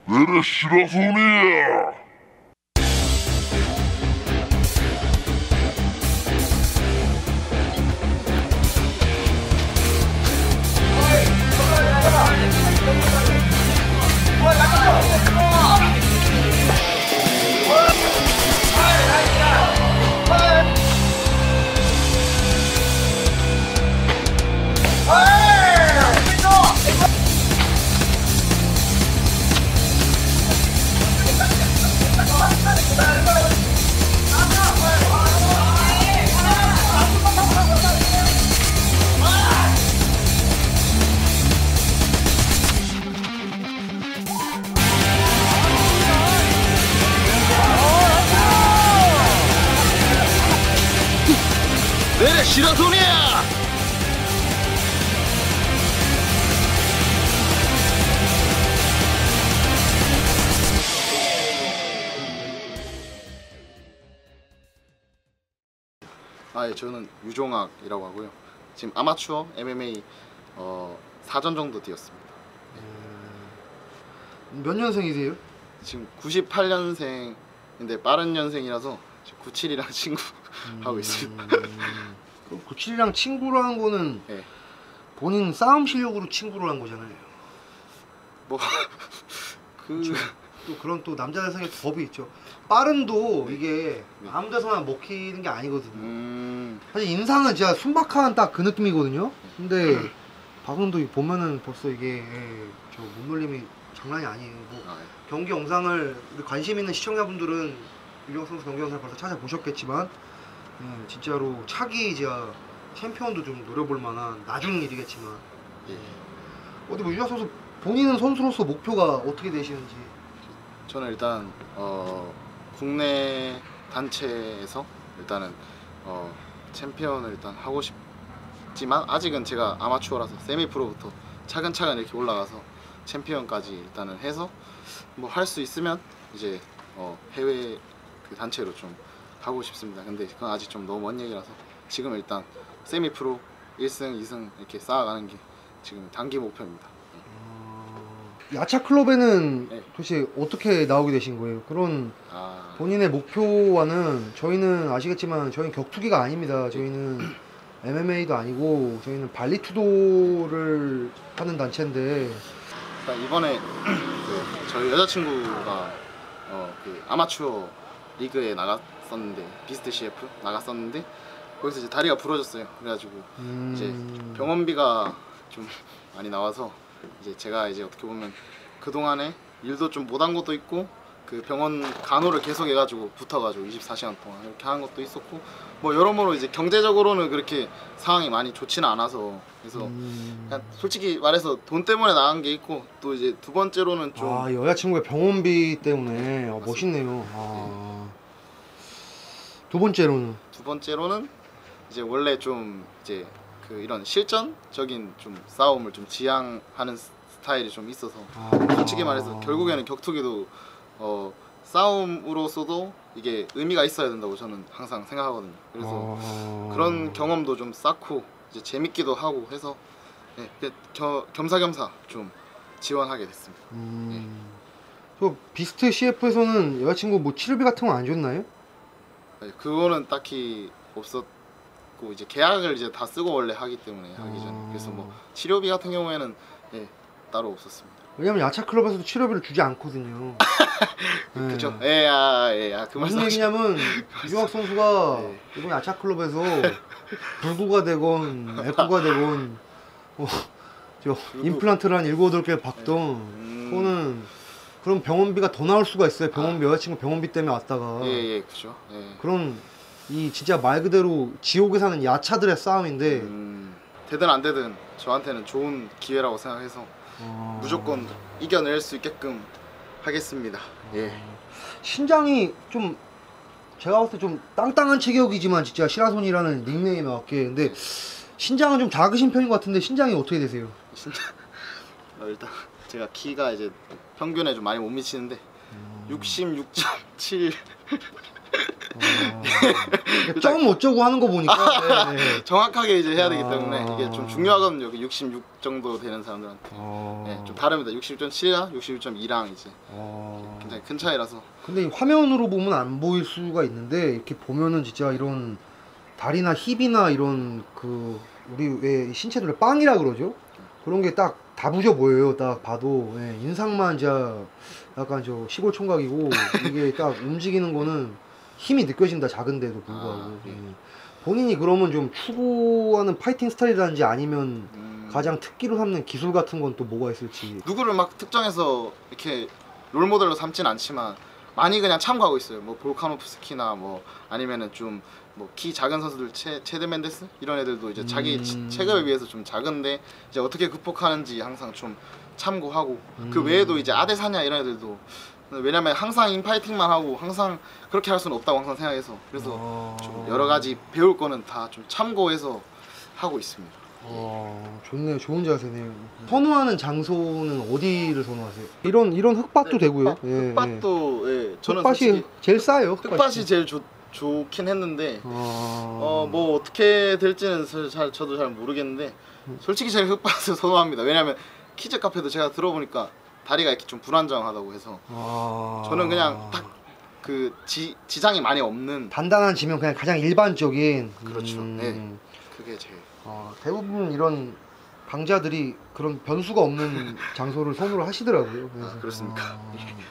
내래 시라소니야. 내래 시라소니야. 예, 저는 유종학이라고 하고요. 지금 아마추어 MMA 4전 정도 뛰었습니다. 몇 년생이세요? 지금 98년생인데 빠른 년생이라서 97이랑 친구 하고 있습니다. 97이랑 친구를 한 거는 네. 본인 싸움 실력으로 친구를 한 거잖아요. 뭐 또 그런 또 남자들 사이에 법이 있죠. 빠른도 이게 아무 데서나 먹히는 게 아니거든요. 사실 인상은 진짜 순박한 딱 그 느낌이거든요. 근데 박은도 보면은 벌써 이게 저 몸놀림이 장난이 아니에요. 뭐 경기 영상을 관심 있는 시청자분들은 유정 선수 경기 영상을 벌써 찾아보셨겠지만 진짜로 차기 진짜 챔피언도 좀 노려볼 만한 나중 일이겠지만 어디 뭐 유정 선수 본인은 선수로서 목표가 어떻게 되시는지? 저는 일단 국내 단체에서 일단은 챔피언을 일단 하고 싶지만 아직은 제가 아마추어라서 세미 프로부터 차근차근 이렇게 올라가서 챔피언까지 일단은 해서 뭐 할 수 있으면 이제 해외 그 단체로 좀 가고 싶습니다. 근데 그건 아직 좀 너무 먼 얘기라서 지금 일단 세미 프로 1승, 2승 이렇게 쌓아가는 게 지금 단기 목표입니다. 야차 클럽에는 네. 도대체 어떻게 나오게 되신 거예요? 그런 본인의 목표와는 저희는 아시겠지만 저희는 격투기가 아닙니다. 저희는 MMA도 아니고 저희는 발리투도를 하는 단체인데 이번에 저희 여자친구가 그 아마추어 리그에 나갔었는데 비스트 CF 나갔었는데 거기서 이제 다리가 부러졌어요. 그래가지고 이제 병원비가 좀 많이 나와서 이제 제가 이제 어떻게 보면 그 동안에 일도 좀 못한 것도 있고 그 병원 간호를 계속 해가지고 붙어가지고 24시간 동안 이렇게 하는 것도 있었고 뭐 여러모로 이제 경제적으로는 그렇게 상황이 많이 좋지는 않아서 그래서 그냥 솔직히 말해서 돈 때문에 나간 게 있고 또 이제 두 번째로는 좀 여자친구의 병원비 때문에 멋있네요. 두 번째로는 이제 원래 좀 이제 그 이런 실전적인 좀 싸움을 좀 지향하는 스타일이 좀 있어서 솔직히 말해서 결국에는 격투기도 싸움으로서도 이게 의미가 있어야 된다고 저는 항상 생각하거든요. 그래서 그런 경험도 좀 쌓고 이제 재밌기도 하고 해서 겸사겸사 좀 지원하게 됐습니다. 저 비스트 CF에서는 여자친구 뭐 치료비 같은 거 안 줬나요? 그거는 딱히 없었고 이제 계약을 이제 다 쓰고 원래 하기 때문에 하기 전에 그래서 뭐 치료비 같은 경우에는 따로 없었습니다. 왜냐면 야차 클럽에서도 치료비를 주지 않거든요. 그죠? 그 무슨 얘기냐면 유종학 선수가 이번 야차 클럽에서 불구가 되건 애꾸가 되건 저 임플란트를 한 7, 8개 박던 그거는 그럼 병원비가 더 나올 수가 있어요. 병원비 여자친구 병원비 때문에 왔다가 그죠. 그럼 이 진짜 말 그대로 지옥에 사는 야차들의 싸움인데 되든 안 되든 저한테는 좋은 기회라고 생각해서 무조건 이겨낼 수 있게끔 하겠습니다. 신장이 좀 제가 봤을 때 좀 땅땅한 체격이지만 진짜 시라손이라는 닉네임에 맞게 근데 신장은 좀 작으신 편인 것 같은데 신장이 어떻게 되세요? 일단 제가 키가 이제 평균에 좀 많이 못 미치는데 66.7 점 어쩌고 하는 거 보니까 네. 정확하게 이제 해야 되기 때문에 이게 좀 중요하거든요. 여기 66 정도 되는 사람들한테. 네, 좀 다릅니다. 66.7이랑 66.2랑 이제 굉장히 큰 차이라서. 근데 이 화면으로 보면 안 보일 수가 있는데 이렇게 보면은 진짜 이런 다리나 힙이나 이런 그 우리 왜 신체들을 빵이라 그러죠? 그런 게 딱 다 부져 보여요. 딱 봐도 예, 인상만 진짜 약간 저 시골 총각이고 이게 딱 움직이는 거는 힘이 느껴진다. 작은데도 불구하고 예. 본인이 그러면 좀 추구하는 파이팅 스타일이라든지 아니면 가장 특기로 삼는 기술 같은 건 또 뭐가 있을지. 누구를 막 특정해서 이렇게 롤모델로 삼진 않지만 많이 그냥 참고하고 있어요. 뭐 볼카노프스키나 뭐 아니면은 좀 뭐 키 작은 선수들 체드 맨데스 이런 애들도 이제 자기 체급에 비해서 좀 작은데 이제 어떻게 극복하는지 항상 좀 참고하고 그 외에도 이제 아데사냐 이런 애들도 왜냐면 항상 인파이팅만 하고 항상 그렇게 할 수는 없다고 항상 생각해서 그래서 좀 여러 가지 배울 거는 다 좀 참고해서 하고 있습니다. 좋네요. 좋은 자세네요. 선호하는 장소는 어디를 선호하세요? 이런 흙밭도 되고요. 흙밭도 예. 저는 흙밭이 솔직히 제일 싸요. 흙밭이 제일 좋긴 했는데 뭐 어떻게 될지는 저도 잘 모르겠는데 솔직히 제일 흙밭을 선호합니다. 왜냐면 키즈 카페도 제가 들어보니까 다리가 이렇게 좀 불안정하다고 해서 저는 그냥 딱 그 지장이 많이 없는 단단한 지면 그냥 가장 일반적인. 그렇죠. 네, 그게 제일 대부분 이런 강자들이 그런 변수가 없는 장소를 선호를 하시더라고요. 그렇습니까?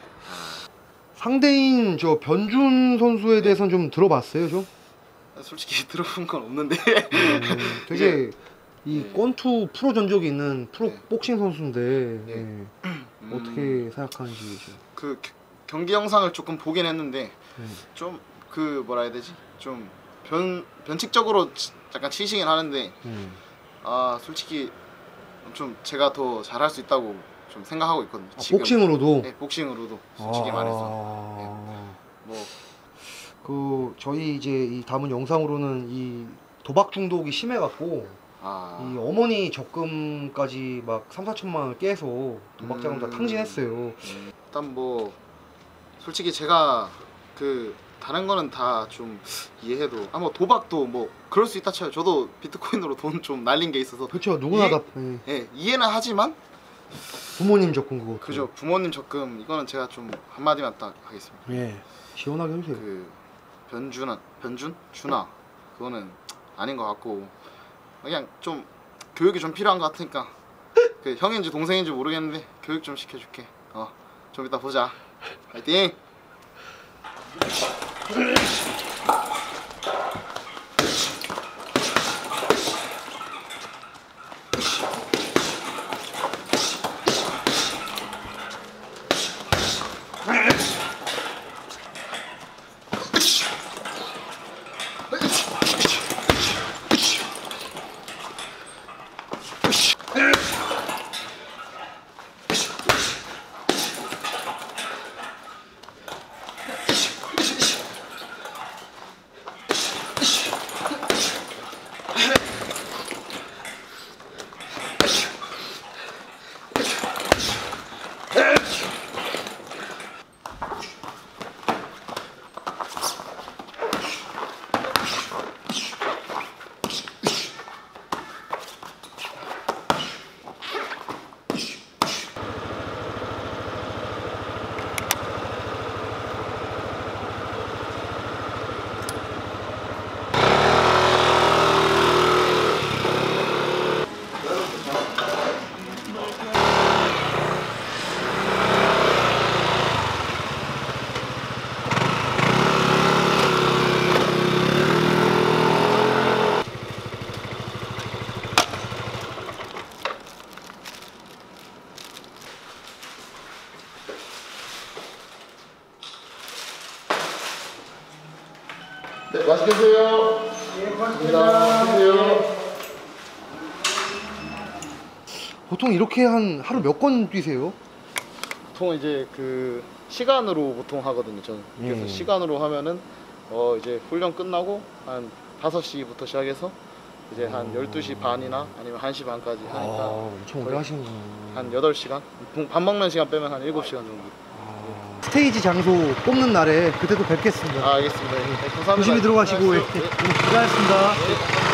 상대인 저 변준 선수에 대해서는 좀 들어봤어요, 좀? 솔직히 들어본 건 없는데 되게 이 권투 프로 전적이 있는 프로 복싱 선수인데 어떻게 생각하는지 그 경기 영상을 조금 보긴 했는데 좀 그 뭐라 해야 되지? 좀 변칙적으로 약간 치시긴 하는데 솔직히 좀 제가 더 잘할 수 있다고 좀 생각하고 있거든요. 지금. 복싱으로도? 네, 복싱으로도 솔직히 말해서 그 저희 이제 이 담은 영상으로는 이 도박 중독이 심해갖고 이 어머니 적금까지 막 3, 4천만 원을 깨서 도박 자금 다 탕진했어요. 일단 뭐 솔직히 제가 그 다른 거는 다 좀 이해해도 뭐 도박도 뭐 그럴 수 있다 쳐요. 저도 비트코인으로 돈 좀 날린 게 있어서 그렇죠. 누구나 다 이해는 하지만 부모님 적금 그거 그죠. 부모님 적금 이거는 제가 좀 한마디만 딱 하겠습니다. 예, 시원하게 해주세요. 그 준아 그거는 아닌 것 같고 그냥 좀 교육이 좀 필요한 것 같으니까 그 형인지 동생인지 모르겠는데 교육 좀 시켜줄게. 좀 이따 보자. 파이팅! 네, 맛있게 드세요. 예, 고맙습니다. 드세요. 보통 이렇게 한 하루 몇 건 뛰세요? 보통 이제 그 시간으로 보통 하거든요. 저는 그래서 시간으로 하면은 이제 훈련 끝나고 한 5시부터 시작해서 이제 한 12시 반이나 아니면 1시 반까지 하니까 엄청 오래 하시는구나. 한 8시간? 밥 먹는 시간 빼면 한 7시간 정도. 스테이지 장소 뽑는 날에 그때도 뵙겠습니다. 아, 알겠습니다. 네, 감사합니다. 조심히 들어가시고 네, 예. 고생하셨습니다. 네.